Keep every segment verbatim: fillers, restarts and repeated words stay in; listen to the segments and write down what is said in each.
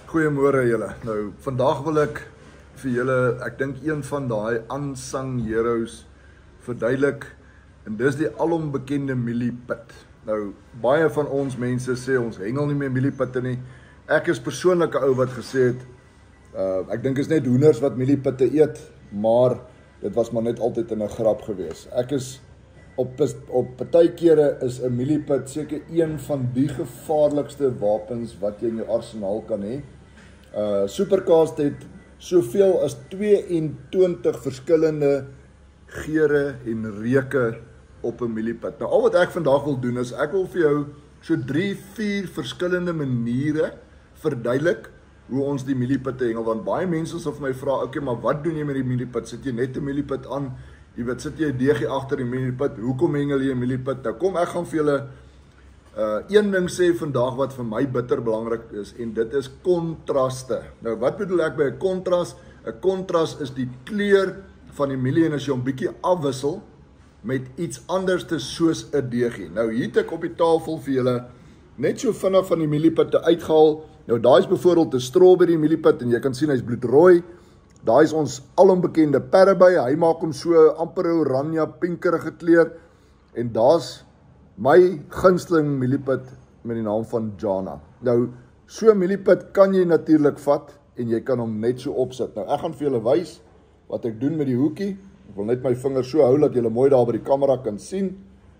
Goeiemôre julle. Nou, vandag wil ek vir julle, ek dink een van daai unsung heroes verduidelik, en dis die alombekende mieliepit. Nou, baie van ons mense sê ons hengel nie meer mieliepitte nie. Ek is persoonlik 'n ou wat gesê het, uh, ek dink is net hoenders wat mieliepitte eet, maar dit was maar net altyd in 'n grap gewees. Ek is op op partykeere is 'n mieliepit seker een van die gevaarlikste wapens wat jy in jou arsenaal kan hê. Uh, Supercast het soveel as tweeëntwintig verskillende geure en reuke op 'n mieliepit. Nou al wat ek vandag wil doen is, ek wil vir jou so drie, vier verskillende maniere verduidelik hoe ons die mieliepitte hengel, want baie mense sal vir my vra, okay, maar wat doen jy met die mieliepit? Sit jy net 'n mieliepit aan? Jy weet, sit jy 'n deegie agter die mieliepit? Hoekom hengel jy 'n mieliepit? Nou kom ek gaan vir julle Uh, een ding sê vandag wat vir my bitter belangrik is, en dit is kontraste. Nou wat bedoel ek by 'n kontras? 'n Kontras is die kleur van die mielie, en as jy hom bietjie afwissel met iets anders te soos 'n deegie. Nou hier het ek op die tafel vir julle net so vinnig van die mieliepitte uitgehaal. Nou daai is byvoorbeeld 'n strawberry mieliepit, en jy kan sien hy's bloedrooi. Daai is ons alombekende perreby, hy maak hom so amper 'n oranje pinkerige kleur, en daar's my gunsteling mieliepit met die naam van Jana. Nou, so mieliepit kan jy natuurlik vat, en jy kan hom net so opsit. Nou, ek gaan vir julle wys wat ek doen met die hoekie. Ek wil net my vinger so hou, dat julle mooi daar by die kamera kan sien.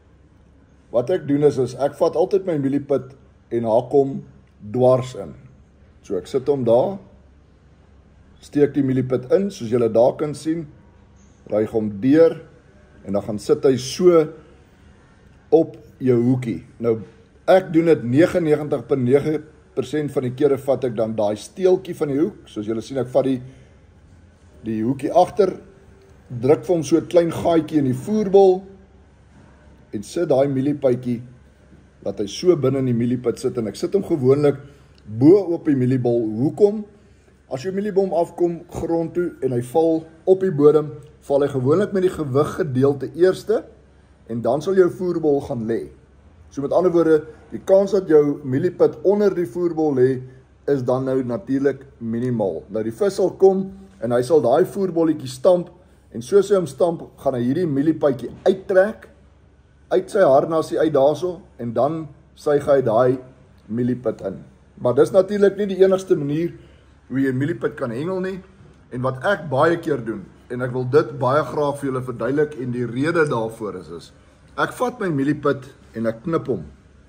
Wat ek doen is, is ek vat altyd my mieliepit en haak hom dwars in. So, ek sit hom daar, steek die mieliepit in, soos julle daar kan sien, ruig hom deur, en dan gaan sit hy so op jou hoekie. Nou, ek doen dit negenennegentig komma nege persent van die kere vat ek dan daai steeltjie van die hoek, soos julle sien, ek vat die, die hoekie agter, druk vir hom so 'n klein gaatjie in die voerbol, en sit daai mieliepitjie, laat hy so binne in die mieliepit sit, en ek sit hom gewoonlik bo op die mieliebol. Hoekom? As jou mieliebom afkom grond toe, en hy val op die bodem, val hy gewoonlik met die gewig gedeelte eerste, en dan sal jou voerbol gaan lê. So met ander woorde, die kans dat jou mieliepit onder die voerbol lê, is dan nou natuurlik minimaal. Nou die vis sal kom, en hy sal daai voerbolletjie stamp, en soos hy hom stamp, gaan hy hierdie mieliepitjie uittrek, uit sy harnasie uit daarso, en dan suig hy daai mieliepit in. Maar dis natuurlik nie die enigste manier hoe jy 'n mieliepit kan hengel nie, en wat ek baie keer doen, en ek wil dit baie graag vir julle verduidelik, en die rede daarvoor is, is ek vat my mieliepit en ek knip hom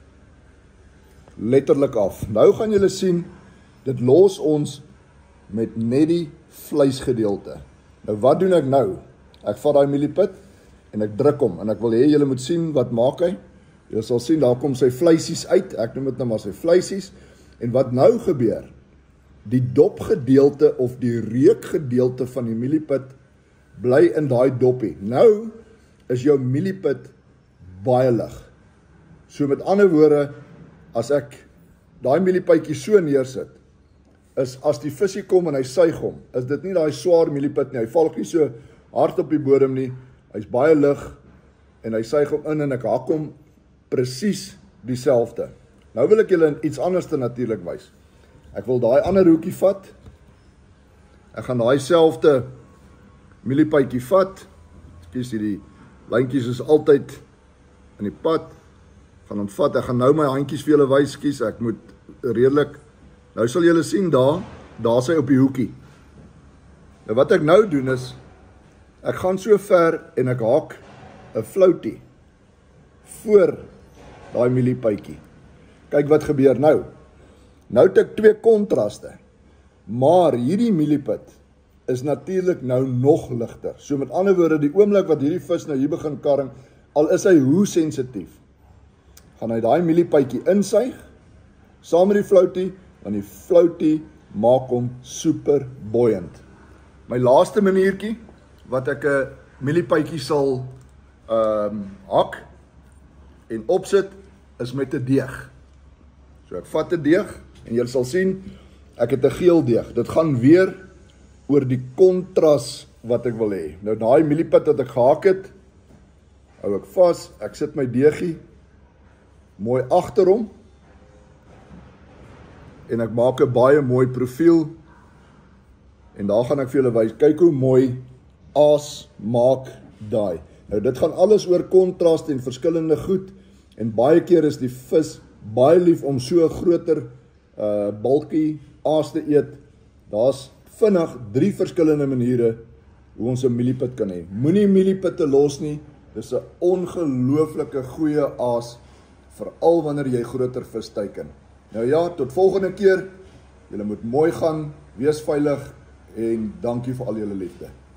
letterlik af. Nou gaan julle sien, dit los ons met net die vleisgedeelte. Nou wat doen ek nou? Ek vat daai mieliepit en ek druk hom, en ek wil hê julle moet sien wat maak hy. Julle sal sien, daar kom sy vleisies uit, ek noem dit nou maar sy vleisies, en wat nou gebeur, die dopgedeelte of die reukgedeelte van die mieliepit bly in daai doppie. Nou is jou mieliepit baie lig. So met ander woorde, as ek daai mieliepitjie so neersit, is as die visie kom en hy suig hom, is dit nie daai swaar mieliepit nie, hy val nie so hard op die bodem nie, hy's baie lig, en hy suig hom in, en ek hak hom presies dieselfde. Nou wil ek julle iets anders te natuurlik wys. Ek wil daai ander hoekie vat, ek gaan daai selfde mieliepitjie vat, kies hierdie lyntjies is altyd in die pad, gaan hom vat, ek gaan nou my handjies vir julle wys, kies, ek moet redelik, nou sal julle sien daar, daar sy op die hoekie. Nou wat ek nou doen is, ek gaan so ver, en ek haak 'n floutie, voor daai mieliepitjie. Kyk wat gebeur nou. Nou het ek twee kontraste, maar hierdie mieliepit is natuurlik nou nog ligter. So met ander woorde, die oomblik wat hierdie vis nou hier begin karring, al is hy hoe sensitief, gaan hy daai mieliepitjie insuig, saam met die floutie, want die floutie maak hom super buoyant. My laaste maniertjie, wat ek 'n mieliepitjie sal um, hak en opsit, is met 'n deeg. So ek vat 'n deeg, en jy sal sien, ek het 'n geel deeg. Dit gaan weer oor die kontras wat ek wil hê. Nou daai mieliepit wat ek gehak het, hou ek vas, ek sit my deegie mooi agter hom, en ek maak 'n baie mooi profiel, en daar gaan ek vir julle wys, kyk hoe mooi aas maak daai. Nou dit gaan alles oor kontras en verskillende goed, en baie keer is die vis baie lief om so 'n groter uh, balkie aas te eet. Daar's vinnig drie verskillende maniere hoe ons 'n mieliepit kan hê. Moenie mieliepitte los nie, dis 'n ongelooflike goeie aas, veral wanneer jy groter vis teiken. Nou ja, tot volgende keer, julle moet mooi gaan, wees veilig, en dankie vir al julle liefde.